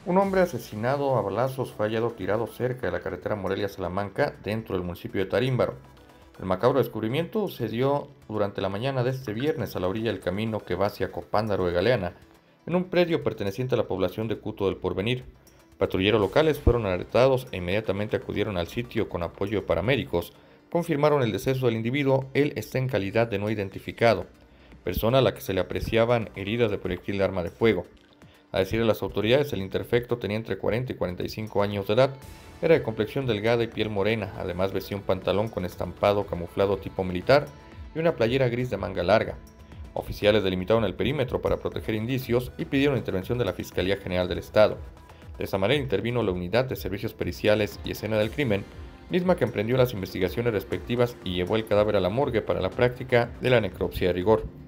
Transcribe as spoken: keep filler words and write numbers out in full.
Un hombre asesinado a balazos fue hallado tirado cerca de la carretera Morelia-Salamanca, dentro del municipio de Tarímbaro. El macabro descubrimiento se dio durante la mañana de este viernes a la orilla del camino que va hacia Copándaro de Galeana, en un predio perteneciente a la población de Cuto del Porvenir. Patrulleros locales fueron alertados e inmediatamente acudieron al sitio con apoyo de paramédicos. Confirmaron el deceso del individuo. Él está en calidad de no identificado, persona a la que se le apreciaban heridas de proyectil de arma de fuego. A decir de las autoridades, el interfecto tenía entre cuarenta y cuarenta y cinco años de edad, era de complexión delgada y piel morena, además vestía un pantalón con estampado camuflado tipo militar y una playera gris de manga larga. Oficiales delimitaron el perímetro para proteger indicios y pidieron la intervención de la Fiscalía General del Estado. De esa manera intervino la Unidad de Servicios Periciales y Escena del Crimen, misma que emprendió las investigaciones respectivas y llevó el cadáver a la morgue para la práctica de la necropsia de rigor.